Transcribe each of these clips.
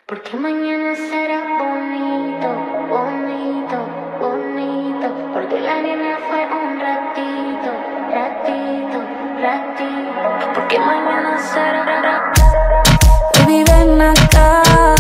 Porque mañana será bonito, bonito, bonito. Porque la niña fue un ratito, ratito, ratito. Porque mañana será. Baby, ven acá,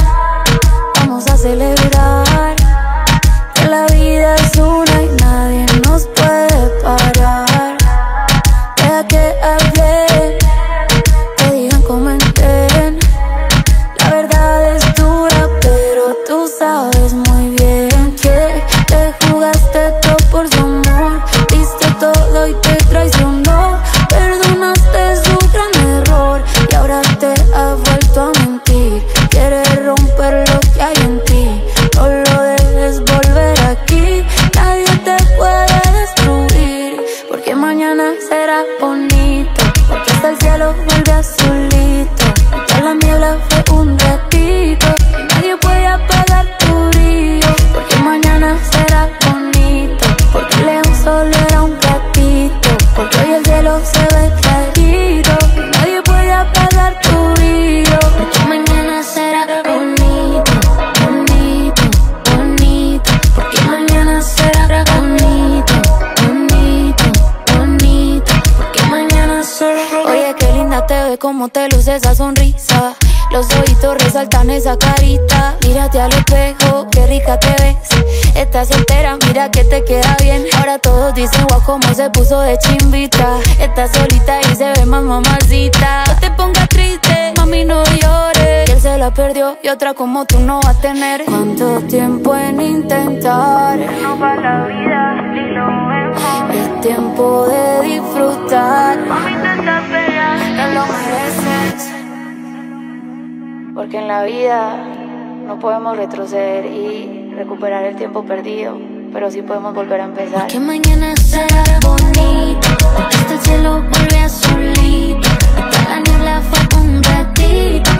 vamos a celebrar que la vida es una y nadie nos puede parar. Deja que hablen, que digan, comenten. La verdad es dura, pero tú sabes muy bien que te jugaste todo por su amor. Diste todo y te traicionó. Perdonaste su gran error y ahora te ha vuelto a mentir. Quieres romper lo que hay en ti, no lo dejes volver aquí. Nadie te puede destruir, porque mañana será bonito. Porque hasta el cielo vuelve azulito. Toda la niebla fue un ratito y nadie puede apagar tu brillo. Porque mañana será bonito. Porque el león solo era un gatito. Porque hoy el cielo se ve clarito y nadie puede apagar tu brillo. Porque mañana será bonito, bonito, bonito. Porque mañana será bonito, bonito, bonito. Porque mañana será. Oye, qué linda te ve, como te luce esa sonrisa. Los ojitos resaltan esa carita. Mírate al espejo, qué rica te ves. Estás soltera, mira que te queda bien. Ahora todos dicen, guau, cómo se puso de chimbita. Estás solita y se ve más mamacita. No te pongas triste, mami, no llores. Que él se la perdió y otra como tú no va a tener. ¿Cuánto tiempo en intentar? No va la vida, ni lo vemos. Es tiempo de disfrutar. Mami, te estás fea, Te lo mereces. Porque en la vida no podemos retroceder y recuperar el tiempo perdido, pero sí podemos volver a empezar. Porque mañana será bonito. Porque hasta el cielo vuelve azulito. Y toda la niebla fue un ratito.